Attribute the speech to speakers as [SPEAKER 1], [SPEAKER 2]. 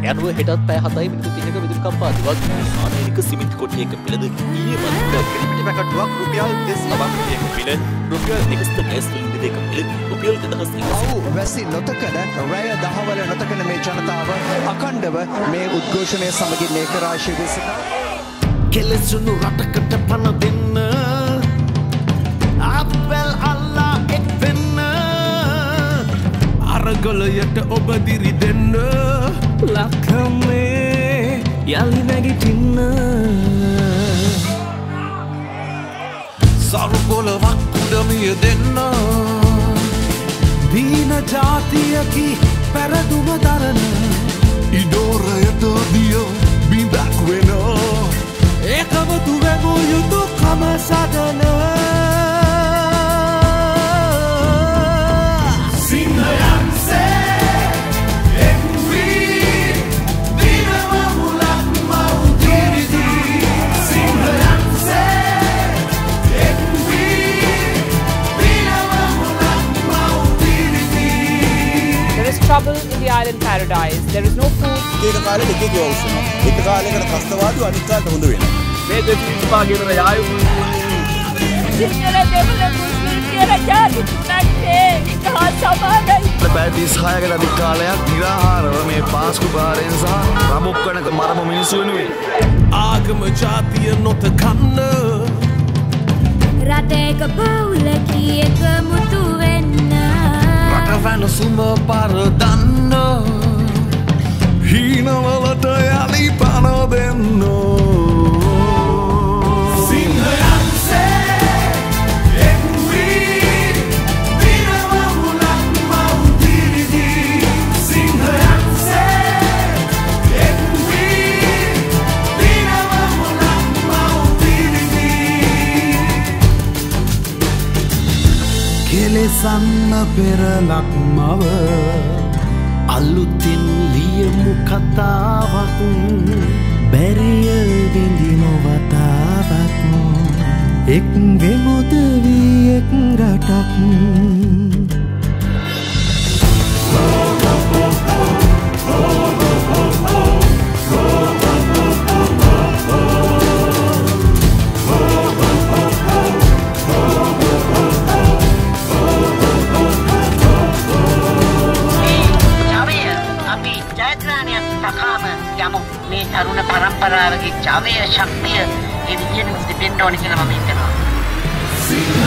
[SPEAKER 1] යනුව හෙටත් පැය 7:30ක විදුලි කම්පා දිවක් ආනයනික සිමෙන්ති කොටයක මිලද ඊයේ මන්ද පිළිපිටි පැකටුවක් රුපියල් 39ක මිල රුපියල් 1.2 මිල රුපියල් 2000
[SPEAKER 2] වැසි නොතකන රැය දහවල නොතකන මේ ජනතාව අඛණ්ඩව මේ උද්ඝෝෂණය සමගින් ඒකරාශී වී සිටිනවා.
[SPEAKER 3] කෙලෙසුණු රටකට පණ දෙන්න අපල් අල්ලා එක් වෙන්න අරගලයට ඔබ දිරි දෙන්න ලක්කමේ යලි නැගිටින්න සරුකොලවක් උඩමිය දෙන්න දීන ජාතියකි පැරදුම දරන ඉඩෝරයට දිය බිඳක් වෙන ඒකමතු වෙමු යුතුකම සදන
[SPEAKER 4] Trouble in the island paradise. There is no food.
[SPEAKER 5] ඒක කාලේ දෙකේ ගවුසුනා. එක කාලයකට ත්‍රස්තවාදී අනිත් කාලට හොඳ වෙනවා.
[SPEAKER 1] මේ දෙපිට පාගෙන යායු
[SPEAKER 4] සිංහල දෙමළ මුස්ලිම් කියලා ජාති තුනක් ඒක හා සමානයි.
[SPEAKER 3] පැය 36කට අධික කාලයක් නිරාහාරව මේ පාස්කු බාරෙන් සහ රමුක්කනක මරම මිනිස්සු වෙනුවෙන් ආගම ජාතිය නොතකන්න
[SPEAKER 6] රටේක පවුලකී එකමුතු වෙන්න
[SPEAKER 3] රටවැන සුම පරදන්න හීනවලට යලි පන දෙන්න සිංහයන්සේ එක්වී දිනවමුලක් මවුතිරිදී සිංහයන්සේ එක්වී දිනවමුලක් මවුතිරිදී කෙලෙසන්න පෙරලක් මව අලුතින් ලියමු කතාවක් බැරිය විඳිනු වතාවක් එක් වෙමුද වී එක් රටක්
[SPEAKER 7] මේ තරුණ පරම්පරාවගේ ජවය ශක්තිය ඒ විදිහටම තිබෙන්න ඕනේ කියලා මම හිතනවා.